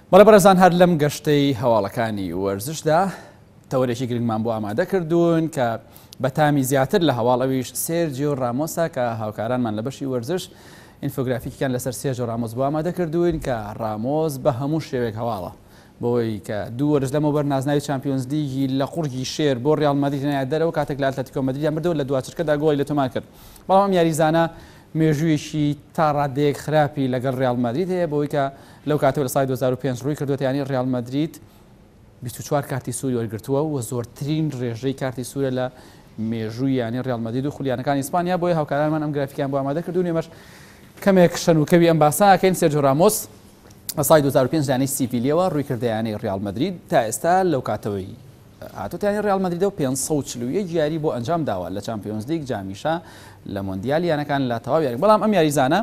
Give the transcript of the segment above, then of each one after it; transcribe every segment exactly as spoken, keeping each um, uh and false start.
بەڵێ بەڕێزان هەر لەم گەشتەی هەواڵەکانی وەرزشدا تەورێکی گرنگمان بۆ ئامادە کردوون کە بە تامی زیاتر لە هەواڵ ئەویش سێرجیۆ ڕامۆسە کە هاوکارانمان لە بەشی وەرزش ئینفۆگرافیکیان لەسەر سێرجیۆ ڕامۆس بۆ ئامادە کردوون کە ڕامۆس بە هەموو شێوێک هەواڵە بۆی کە دوو وەرز لەمەوبەر نازناوی چامپیۆنز لیگی لە قورگی شێر بۆ ڕیال مەدرید هێنایە دەرەوە کاتێک لە ئەتلێتیکۆ مەدریدیان بردەوە لە دووهەم گۆڵی لە تۆمان کرد. بەڵام ئەم یاریزانە مێژوویەکی تا ڕادەیەک خراپی لەگەڵ ڕیال مەدرید هەیە بۆی کە لەو کاتەوە لە ساڵی دوو هەزار و پێنج ڕووی کردووە یانی ڕیال مەدرید بیست و چوار کارتی سووری وەرگرتووە و زۆرترین ڕێژەی کارتی سوورە لە مێژووی یانی ڕیال مەدرید و خولیانەکانی ئیسپانیا بۆی هاوکارانمان ئەم گرافیکیان بۆ ئامادە کردوون. ئێمەش کەمێک شەنوکەوی ئەم باساکەین. سێرجیۆ ڕامۆس لە ساڵی دوو هەزار و پێنج یانی سیڤیلیەوە ڕووی کردە یانی ڕیال مەدرید تا ئێستا لەو کاتەوەی هاتووە یانی ڕیال مەدریدەوە پێنج سەد و چل و یەک یاری بۆ ئەنجام داوە لە چامپیۆنز لیگ جامیشە لە مۆندیالی یانەکان لە تەواو یاری. بەڵام ئەم یاریزانە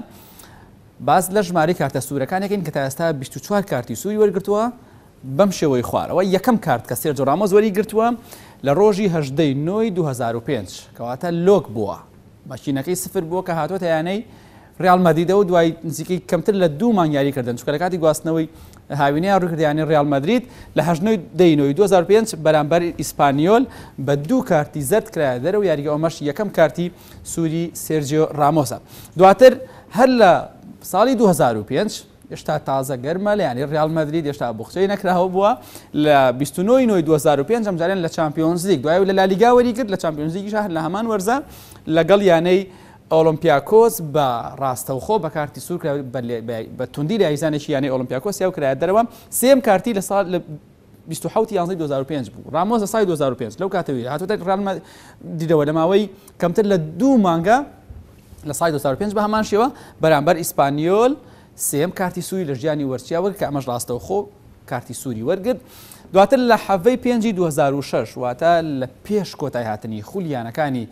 باز لە ژمارەی کارتە سوورەکانێکین کە تا ئێستا بیست و چوار کارتی سووری وەرگرتووە بەم شێوەی خوارەوە. یەکەم کارت کە سێرجیۆ ڕامۆس وەریگرتووە لە ڕۆژی هەژدەی نۆی دوو هەزار و پێنج کەواتە لۆک بووە ماشینەکەی سفر بووە کە هاتووەتە یانەی ڕیال مەدریدەوە دوای نزیکەی کەمتر لە دوو مانگ یاریکردن چونکە لە کاتی گواستنەوەی هاوینەیە ڕووکردیانی ڕیال مەدرید لە هەژدەی نۆی دوو هەزار و پێنج بەرامبەر ئیسپانیۆل بە دوو کارتی زەرد کرایە دەرەوە. یاریگە ئەمەش یەکەم کارتی سووری سێرجیۆ ڕامۆسە. دواتر هەر لە ساڵی دوو هەزار و پێنج هێشتا تازە گەرمە لە ینی ڕیال مەدرید هێشتا بوخچەی نەکراوە بووە لە بیست و نۆی نۆی دوو هەزار و پێنج ئەمجارێن لە چامپیۆنز لیگ دوای لە لالیگا وەریگرت لە چامپیۆنز لیگیش هەر لە هەمان وەرزە لەگەڵ یانەی ئۆلۆمپیاکۆس بە ڕاستەوخۆ بە کارتی سوور بە توندی یاریزانێکی یانەی ئۆلۆمپیاکۆس یاو کرایە دەرەوە. سێم کارتی لە ساڵ لە بیست و حەوت یانزەی دوو هەزار و پێنج بوو. ڕامۆس لە ساڵی دوو هەزار و پێنج لەو کاتەوەی هاتووەتە ڕیال مەدریدەوە لە ماوەی کەمتر لە دوو مانگە لە ساڵی دوو هەزار و پێنج بە هەمان شێوە بەرامبەر ئیسپانیۆل سێم کارتی سووری لە ژیانی وەرچیا وەرگرت کە ئەمەش ڕاستەوخۆ کارتی سووری وەرگرت. دواتر لە حەڤەی پێنجی دوو هەزار و شەش واتە لە پێش کۆتای هاتنی خولیانەکانی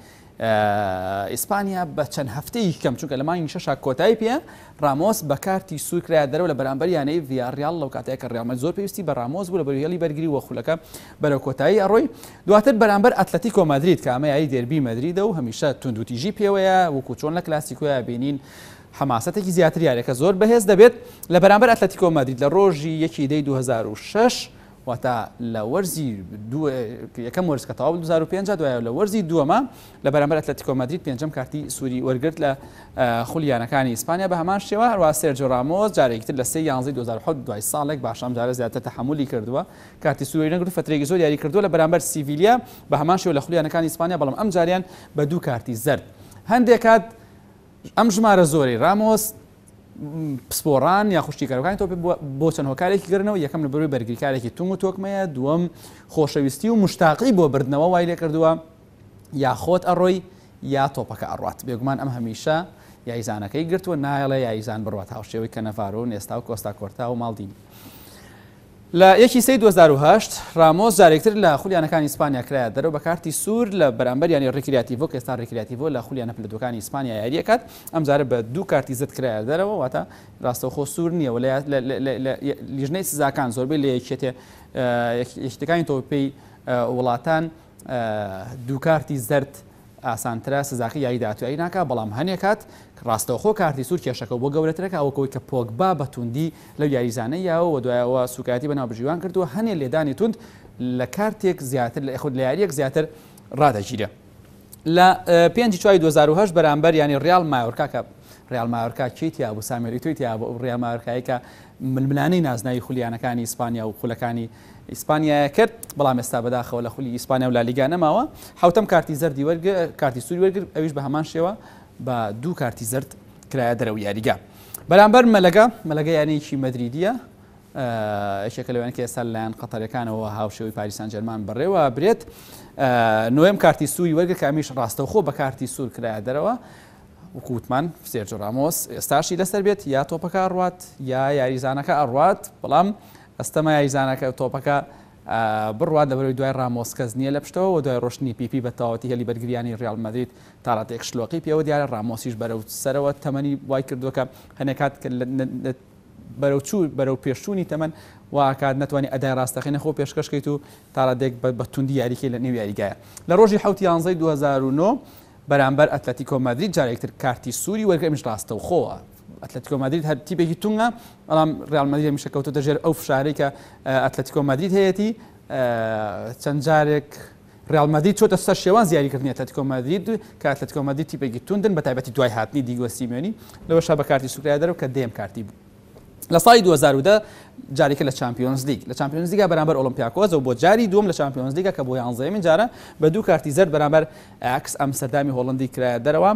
ئیسپانیا بە چەند هەفتەی کەم چونکە لە مانگی شەشا کۆتایی پێ ڕامۆس بە کارتی سوور کرایە دەرەوە لە بەرامبەر یانەی ڤیاڕیال لەو کاتەیە کە ڕیال مەدرید زۆر پێویستی بە ڕامۆس بوو لە بەرهێڵی بەرگری وە خولەکە بەرەو کۆتایی ئەڕۆی. دواتر بەرامبەر ئەتلەتیکۆ مەدرید کە ئەمە یاری دێربی مەدریدە و هەمیشە توندوتیژی پێوەیە وەکو چۆن لە کلاسیکۆیە بینین حماسەتێکی زیاتر یاریەکە زۆر بەهێز دەبێت لە بەرامبەر ئەتلەتیکۆ مەدرید لە ڕۆژی یەکی دەی دوو هەزار و شەش واتە لە وەرزی یەکەم وەرز کە تەواو دوو هەزار و پێنج دوایە لە وەرزی دووەمە لە بەرامبەر ئەتلەتیکۆ مەدرید پێنجەم کارتی سووری وەرگرت لە خولیانەکانی ئیسپانیا بە هەمان شێوە. هەروە سێرجیۆ ڕامۆس جارێکتر لە سێ یانزەی دوو هەزار و حەوت دوای ساڵێک باشەم جارە زیاتر تەحمولی کردووە کارتی سووری نەگرت فترێکی زۆر یاری کردووە لە بەرامبەر سیڤیلیا بە هەمان شێوە لە خولیانەکانی ئیسپانیا بەڵام ئەم جاریان بە دوو کارتی زەرد. هەندێک کات ئەم ژمارە زۆری ڕامۆس پسپۆڕان یا خوشتیکەرەکانی تۆ بۆ چەند هۆکارێکی گرنەوە یەکەم لە بەروی بەرگریکارێکی تونگ و تۆکمەیە دووەم خۆشەویستی و مشتاقی بۆ بردنەوە وای لێ کردووە یا خۆت ئەڕۆی یا تۆپەکە ئەڕوات. بێگومان ئەم هەمیشە یاریزانەکەی گرتووە نایڵێ یاریزان بڕوات هاوشێوەی کە نەڤارۆ و نێستا و کۆستا کۆرتا و ماڵدینی. لە یەکی سەی دوو هەزار و هەشت ڕامۆس جارێکتر لە خولیانەکانی ئیسپانیا کرایە دەرەوە بە کارتی سوور لە بەرامبەر یانی ڕێکریاتیڤۆ کە ئێستا ڕێکریاتیڤۆ لە خولیانە پلەدۆکانی ئیسپانیا یاریەکەت ئەم جارە بە دوو کارتی زەرد کرایە دەرەوە واتە ڕاستەوخۆ سوور نییە و لە لیژنەی سزاکان زۆربەی لە یەکێتێ یەکێتەکانی تۆپەی وڵاتان دوو کارتی زەرد ئاسانترە سزاکە یاری داهاتوایی ناکات بەڵام هەنێک کات ڕاستەوخۆ کارتی سوور کێشەکە بۆ گەورەترەکە ئەوەکەوەی کە پۆگبا بە توندی لەو یاریزانەی یاوە و دوایەوە سوکاتی بەناو بژیوان کردووە هەنێ لێدانی توند لە کارتێک زیاتر لە خود لە یاریەک زیاتر ڕادەگیرە. لە پێنجی چواری دوو هەزار و هەشت بەرامبەر ینی ڕیال مایۆرکا کە ڕیال مایۆرکا کیتیا بوو سامێری تویتیا بۆ ڕیال مایۆرکایی کە ململانەی نازناوی خولیانەکانی ئیسپانیا و خولەکانی ئیسپانیا کرد بەڵام ئێستا بەداخەوە لە خولی ئیسپانیا و لالیگا نەماوە. حوتەم کارتی زەردی وەرگرت کارتی سووری وەرگرت ئەویش بە هەمان شێوە بە دوو کارتی زەرد کرایە دەرەوە یاریگا. بەرامبەر مەلەگە مەلەگە یانەیەکی مەدریدیە یەکێکە لەوانەیە کە ئێستا لەلایەن قەتەریەکانەوە هاوشێوەی پاریس سان ژەرمان بڕێوە برێت نۆیەم کارتی سووری وەرگرت کە ئەمیش ڕاستەوخۆ بە کارتی سوور کرایە دەرەوە وکووتمان سێرجیۆ ڕامۆس ئێستاشی لەسەر بێت یا تۆپەکە ئەڕوات یا یاریزانەکە ئەڕوات بەڵام ئەستەمە یاریزانەکە تۆپەکە بڕوات لەبەرەوەی دوای ڕامۆس کەس نییە لە پشتەوە و دوای ڕۆشنی پیپی بە تەواوەتی هێلی بەرگریانی ڕیال مەدرید تا ڕاتێک شلۆقی پێوە دیارە ڕامۆسیش بەرەو سەرەوە تەمەنی وای کردووە کە هەنێک کات بەرەو چوو بەرەو پێشچوونی تەمەن واکات ناتوانانی ئەدای ڕاستەقینە خۆ پێشکەشکەیت و تا ڕادێک بە توندی یاریکەی لە نێو یاریگایە. لە ڕۆژی حەوت یانزەی دوو هەزار و نۆ بەرامبەر ئەتلەتیکۆ مەدرید جارێکتر کارتی سووری وەرگرت ئەمیش ڕاستەوخۆوە ئەتلتیکۆ مادرید هەر تیپێکی تونگە بەڵام ڕیال مادرید هەمیشە کەوتۆتە ژێر ئەو فشارەی کە ئەتلتیکۆ مادرید هەیەی چەند جارێک ڕیال مادرید چۆتە سەر شێوان زیاریکردنی ئەتلتیکۆ مادرید کە ئەتلتیکۆ مادرید تیپێکی توندن بە تایبەتی دوای هاتنی دیگۆ سیمێنی لەوەشا بە کارتی سوورکرا دەرەوە کە دێم کارتی بوو. لە ساڵی دوو هەزار و دە جارێکە لە چامپیۆنز لیگ لە چامپیۆنز لیگا بەرامبەر ئۆلۆمپیاکۆس و بۆ جاری دووەم لە چامپیۆنز لیگا کە بۆ یانزەیەمین جارە بە دوو کارتی زەرد بەرامبەر ئاکس ئەمستەردامی هۆڵندی کرایە دەرەوە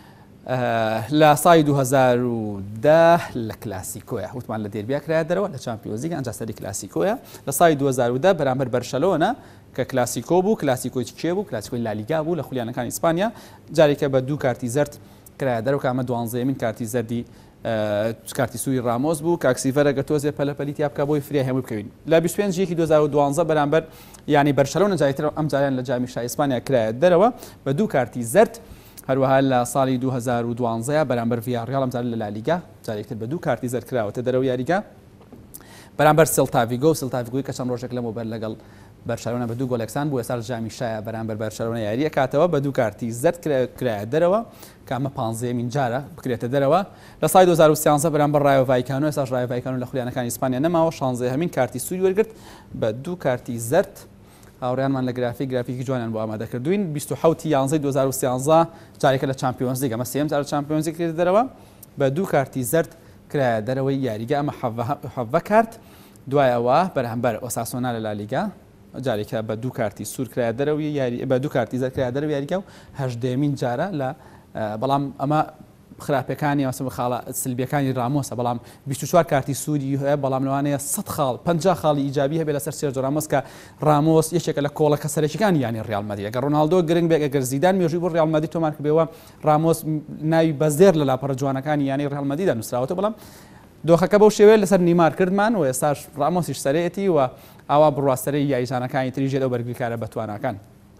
لە ساڵی دوو هەزار و دە لە کلاسیکۆیە وتمان لە دێربیا کرایە دەرەوە لە چامپیۆنز لیگا ئەنجا سەری کلاسیکۆیە لە ساڵی دوو هەزار و دە بەرامبەر بەرشەلۆنە کە کلاسیکۆ بوو کلاسیکۆی چێ بوو کلاسیکۆی لالیگا بوو لە خولیانەکانی ئیسپانیا جارێکە بە دوو کارتی زەرد کرایە دەرەوە کە ئەمە دوانزەیەمین کارتی زەردی کارتی سووری ڕامۆس بوو کاکسیڤەرە گە تۆزێ پەلەپەلی تیا بکە بۆی فرێ هەموو بکەوین لە بیست و پێنج یەکی دوو هەزار و دوانزە بەرامبەر ینی بەرشەلۆنە جایتر ئەم جاریان لە جامی شای ئیسپانیا کرایە دەرەوە بە دوو کارتی زەرد هەروەها لە ساڵی دوو هەزار و دوانزە بەرامبەر ڤیاڕیال ئەم جار لە لالیگا جارێکتر بە دوو کارتی زەرد کراوەتە دەرەوە یاریگا بەرامبەر سێلتا ڤیگۆ و سێلتا ڤیگۆی کە چەند ڕۆژێک لەمەوبەر لەگەڵ بەرشەلۆنە بە دوو گۆلێکسان بوو ێستا جامی شایە بەرامبەر بەرشەلۆنە یاریە کاتەوە بە دوو کارتی زەرد کرایە دەرەوە کامە پانزەیەمین جارە بکرێتە دەرەوە لە سای دوو هەزار و سیانزە بەرامبەر ڕایۆ ڤایکانۆ ئێستاش ڕایۆ ڤایکانۆ لە خولیانەکانی ئیسپانیا نەماوە شانزەیەمین کارتی سووری وەرگرت بە دوو کارتی زەرد هاوڕێیانمان لە گرافیک گرافیکی جوانیان بۆ ئامادەکردوین بیست و حەوت یانزەی دوو هەزار و سیانزە جارێکە لە چامپیۆنز لیگ ئەمە سێم جار چامپیۆنز لیگ کرێتە دەرەوە بە دوو کارتی زەرد کرایە دەرەوەی یاریگا ئەمە حەڤە کارت دوای ئەوە بەرهەمبەر ئۆساسۆنا لە لالیگا جارێکە بە دوو کارتی سوور کرایە دەرەوەی یاری بە دوو کارتی زەرد کرایە دەرەوەی یاریگا و هەژدەمین جارە لە بەڵام ئەمە خراپەکانی واسە خاڵە سلبیەکانی ڕامۆسە بەڵام بیست و چوار کارتی سووری هەیە بەڵام لەوانەیە سەد خاڵ پەنجا خاڵی ئیجابی هەبێت لەسەر سێرجۆ ڕامۆس کە ڕامۆس یەکێکە لە کۆڵەکە سەرەکیەکانی یانی ڕیال مادرید ئەگەر ڕۆناڵدۆ گرنگ بێت ئەگەر زیدان مێژووی بۆ ڕیال مادرید تۆمار کردبێەوە ڕامۆس ناوی بەزێر لە لاپەڕە جوانەکانی یانی ڕیال مادریددا نووسراوەتەوە بەڵام دۆخەکە بەو شێوەیە لەسەر نیمار کردمان و ئێستاش ڕامۆسیش سەرەتی و ئاوا بڕواستەرەی یاریزانەکانی تریژێت ئەو بەرگریکارە بەتوانەکان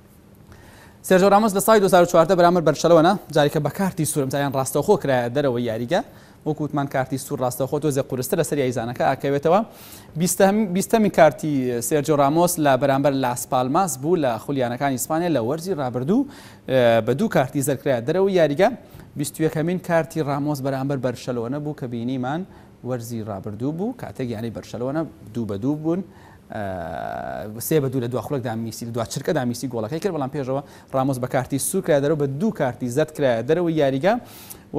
سێرجۆ ڕامۆس لە ساڵی دوو هەزار و چواردە بەرامبەر بەرشەلۆنە جارێکە بە کارتی سوور ئەمجاریان ڕاستەوخۆ کرایە دەرەوە یاریگە وەکووتمان کارتی سوور ڕاستەوخۆ تۆزێ قورستە لەسەر یاریزانەکە ئاکەوێتەوە بیستەمی کارتی سێرجۆ ڕامۆس لە بەرامبەر لاس پالماس بوو لە خولیانەکانی ئیسپانیا لە وەرزی ڕابردوو بە دوو کارتی زەرد کرایە دەرەوە یاریگە بیست و یەکەمین کارتی ڕامۆس بەرامبەر بەرشەلۆنە بوو کە بینیمان وەرزی ڕابردوو بوو کاتێک یانی بەرشەلۆنە دوو بە دوو بوون سێ بە دوو لە دواخڵکدا میسی دو چرکەدا میسی گۆڵەکەی کرد بەڵام پێشەوە ڕامۆس بە کارتی سوور کرایە دەرەوە بە دوو کارتی زەرد کرایە دەرەوە یاریگە و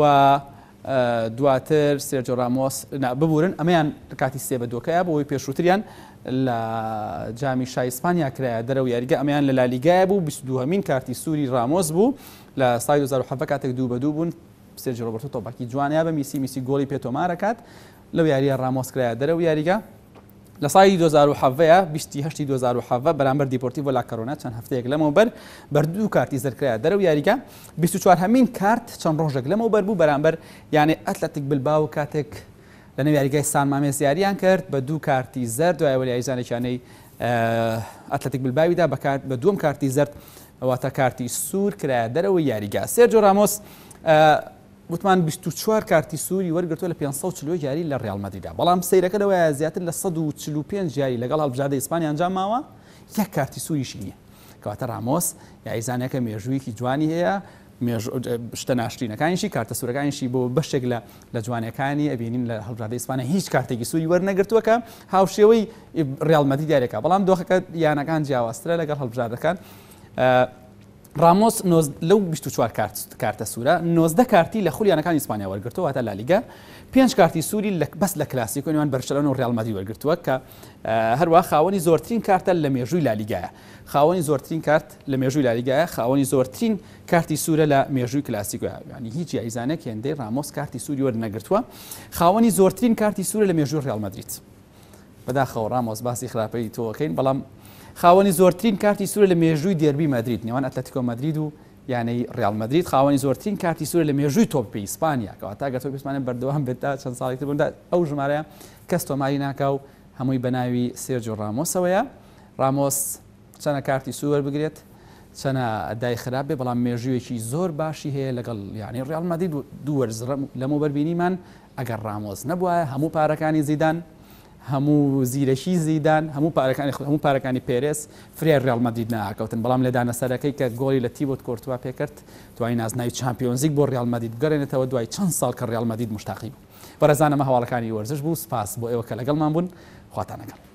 دواتر سێرجۆ ڕامۆس ببورن ئەمەیان کاتی سێ بە دووەکەیە بۆ ئەوەی پێشووتریان لە جامی شای ئیسپانیا کرایە دەرەوە یاریگە ئەمەیان لە لالیگایە بوو بیست و دووهەمین کارتی سووری ڕامۆس بوو لە ساڵی دوو هەزار و حەڤە کاتێک دوو بە دوو بوون سێرجۆ ڕۆبەرتۆ تۆپاکی جوانیا بە میسی میسی گۆڵی پێتۆمارەکات لەو یاریە ڕامۆس کرایە دەرەوە یاریگە لە ساڵی دوو هەزار و حەڤەیە بیست و هەشت دوو هەزار و حەڤە بەرامبەر دیپۆرتیڤۆ لا کۆرۆنا چەند هەفتەیەک لەمەوبەر بەردوو کارتی زەرد کرایە دەرەوە یاریگە بیست و چوارهەمین کارت چەند ڕۆژێک لەمەوبەر بوو بەرامبەر یانێ ئەتلەتیک بلباو کاتێک لە نێو یاریگای سان مامێس یاریان کرد بە دوو کارتی زەرد دوایەوە یاریزانێکیانەی ئەتلەتیک بلباویدا بە دووەم کارتی زەرد ئەواتە کارتی سوور کرایە دەرەوە یاریگە سێرجۆ ڕامۆس وتمان بیست و چوار کارتی سووری وەرگرتووە لە پێنج سەد و چل یاری لە ڕیال مادریددا بەڵام سەیرەکە لەوەیە زیاتر لە سەد و چل و پێنج یاری لەگەڵ هەڵبژاردەی ئیسپانیا ئەنجام ماوە یەک کارتی سووریشی نییە کەواتە ڕامۆس یاریزانەکە مێژوویەکی جوانی هەیە شتە ناشرینەکانیشی کارتە سوورەکانیشی بۆ بەشێک لە جوانەکانی ئەبینین لە هەڵبژاردەی ئیسپانیا هیچ کارتێکی سووری وەرنەگرتووە کە هاوشێوەی ڕیال مادرید دیارێکە بەڵام دۆخەکە یانەکان جیاوازترە لەگەڵ هەڵبژاردەکان ڕامۆس لەو بیست و چوار کارتە سوورە نۆزدە کارتی لە خولیانەکانی ئیسپانیا وەرگرتووە واتە لالیگا پێنج کارتی سووری بەس لە کلاسیکۆ نێوان بەرشەلۆنە و ڕیال مادرید وەرگرتووە کە هەروە خاوەنی زۆرترین کارتە لە مێژووی لالیگایە خاوەنی زۆرترین کارت لە مێژووی لالیگایە خاوەنی زۆرترین کارتی سوورە لە مێژووی کلاسیکۆیە ینی هیچ یاریزانێک هێندەی ڕامۆس کارتی سووری وەرنەگرتووە خاوەنی زۆرترین کارتی سوورە لە مێژووی ڕیال مادرید بەداخەوە ڕامۆس باسی خراپەی تۆەکەین بەڵام خاوەنی زۆرترین کارتی سوورە لە مێژووی دێربی مادرید نێوان ئەتلەتیکۆ مادرید و یانەی ڕیال مادرید خاوەنی زۆرترین کارتی سوورە لە مێژووی تۆپی ئیسپانیا کەواتە ئەگەر تۆپی ئیسپانیا بەردەوام بێت تا چەند ساڵێکی تر بووندا ئەو ژمارەیە کەس تۆماری ناکا و هەمووی بە ناوی سێرجۆ ڕامۆسەوەیە ڕامۆس چەنە کارتی سوور بگرێت چەنە ئەدای خراپ بێ بەڵام مێژوویەکی زۆر باشی هەیە لەگەڵ یانی ڕیال مادرید دوو وەرز لەمەوبەر بینیمان ئەگەر ڕامۆس نەبووە هەموو پارەکانی زیدان هەموو زیرەشی زیدان هەموو پارەکانی هەموو پارەکانی پێرێس فرێ ڕیال مادرید ناکەوتن بەڵام لە دانەسەرەکەی کە گۆڵی لە تیبۆت کۆرتوا پێکرد دوای نازناوی چامپیۆنز لیگ بۆ ڕیال مادرید بگەڕێنێتەوە دوای چەند ساڵ کە ڕیال مادرید مشتاقی بوو بەڕێزانەمە هەواڵەکانی وەرزش بوو سپاس بۆ ئێوە کە لەگەڵمان بوون خواتانەگەڵ.